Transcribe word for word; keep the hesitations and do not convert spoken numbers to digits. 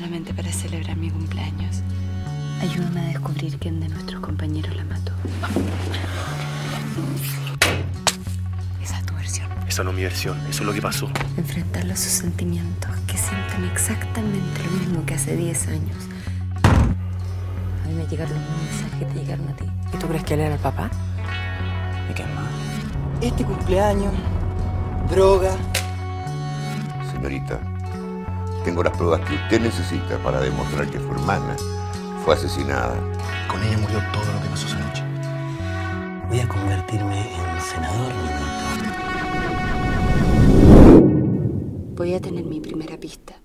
solamente para celebrar mi cumpleaños. Ayúdame a descubrir quién de nuestros compañeros la mató. Esa es tu versión. Esa no es mi versión, eso es lo que pasó. Enfrentarlo a sus sentimientos, que sienten exactamente lo mismo que hace diez años. A mí me llegaron los mismos mensajes que te llegaron a ti. ¿Y tú crees que él era el papá? ¿Y qué más? Este cumpleaños, droga. Señorita, tengo las pruebas que usted necesita para demostrar que su hermana fue asesinada. Con ella murió todo lo que pasó esa noche. Voy a convertirme en senador, niñito. Voy a tener mi primera pista.